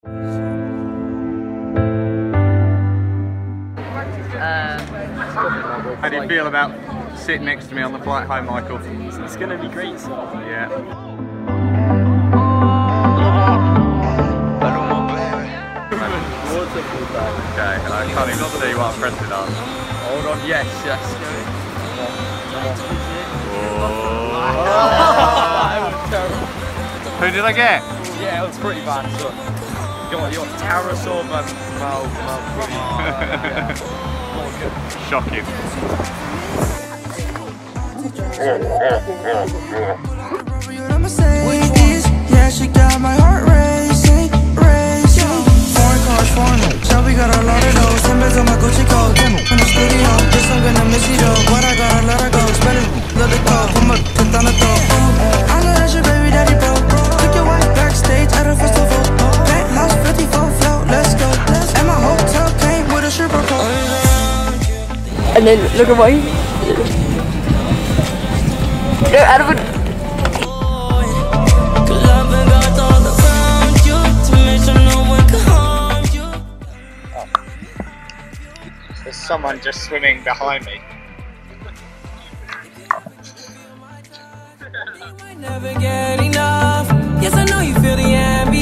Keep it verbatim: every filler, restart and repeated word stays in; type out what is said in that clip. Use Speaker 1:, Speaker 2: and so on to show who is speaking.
Speaker 1: How do you feel about sitting next to me on the flight home, Michael?
Speaker 2: It's, it's going to be great. So.
Speaker 1: Yeah. Okay, I can't even see what I'm pressing on.
Speaker 2: Hold on, yes, yes.
Speaker 1: Who did I get?
Speaker 2: Yeah, it was pretty bad. So. You want, you want Taras or Mal? Mal, Mal,
Speaker 1: Shocking.
Speaker 3: Yeah, she got my heart racing, racing. Foreign cars, foreign. So we got a lot of those. Ten beds on my Gucci coat. In the studio, just I'm gonna miss you though. But I gotta let her go. Spend it, let it go. Put my foot on the door. I know that's your baby daddy, bro. Took your wife backstage at a festival. Penthouse fifty-four float, let's go. And my hotel came with a stripper pole.
Speaker 4: And then look at what he. No, out of it.
Speaker 1: There's someone just swimming behind me.
Speaker 3: Never get enough. Yes, I know you feel the ambience.